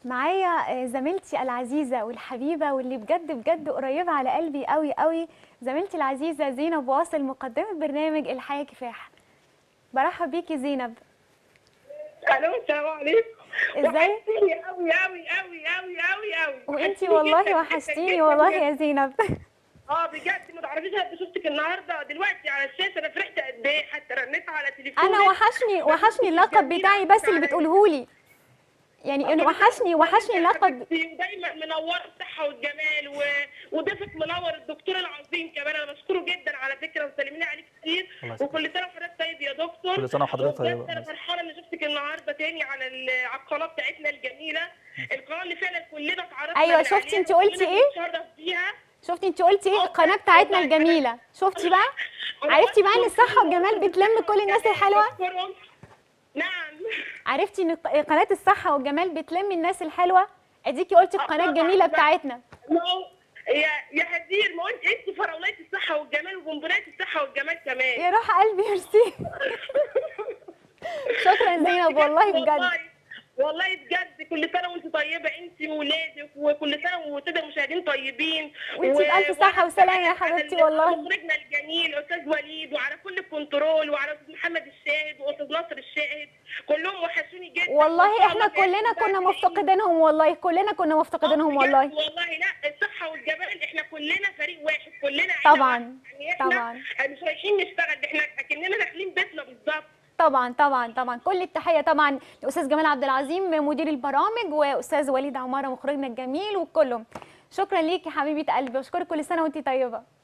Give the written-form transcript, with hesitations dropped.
معايا زميلتي العزيزة والحبيبة واللي بجد بجد قريبة على قلبي قوي قوي، زميلتي العزيزة زينب واصل، مقدمة برنامج الحياة كفاح. برحب بيكي زينب. الو، السلام عليكم. ازاي؟ وحشتيني قوي قوي قوي قوي قوي قوي. وانتي والله وحشتيني والله يا زينب. بجد ما تعرفيش، انا شفتك النهارده دلوقتي على الشاشه، انا فرحت قد ايه، حتى رنيت على تليفونك. انا وحشني اللقب بتاعي بس اللي بتقولهولي، يعني انه وحشني اللقب. ودايما منور الصحه والجمال وضيفك منور الدكتور العظيم كمان، انا بشكره جدا على فكره، وسلميني عليك كتير. وكل سنه وحضرتك طيب يا دكتور. كل سنه وحضرتك طيبه. انا فرحانه ان شفتك النهارده تاني على القناه بتاعتنا الجميله، القناه اللي فعلا كلنا اتعرفنا. ايوه شفتي انت قلتي ايه؟ شفتي انت قلتي ايه؟ القناه بتاعتنا الجميله. شفتي بقى؟ عرفتي بقى ان الصحه والجمال بتلم كل الناس الحلوه؟ نعم. عرفتي ان قناه الصحه والجمال بتلم الناس الحلوه؟ اديكي قلتي القناه الجميله بتاعتنا. يا هدير، ما انت فراولايه الصحه والجمال وجمهوريه الصحه والجمال كمان. يا روح قلبي ميرسي. شكرا زينب والله بجد. والله بجد كل سنه وانت طيبه، انت وولادك، وكل سنه والساده المشاهدين طيبين، وانت بألف صحه وسلامه يا حبيبتي والله. مخرجنا الجميل استاذ وليد، وعلى كل الكنترول، وعلى استاذ محمد الشاهد واستاذ ناصر الشاهد، كلهم وحشوني جدا والله. احنا كلنا كنا مفتقدينهم والله، كلنا كنا مفتقدينهم والله. والله لا، الصحه والجمال احنا كلنا فريق واحد، كلنا طبعا يعني احنا طبعا مش رايحين نشتغل، احنا اكننا داخلين بيتنا بالظبط. طبعا طبعا طبعا. كل التحيه طبعا لاستاذ جمال عبد العظيم مدير البرامج، واستاذ وليد عماره مخرجنا الجميل، وكلهم. شكرا ليكي حبيبه قلبي، واشكرك. كل سنه وانت طيبه.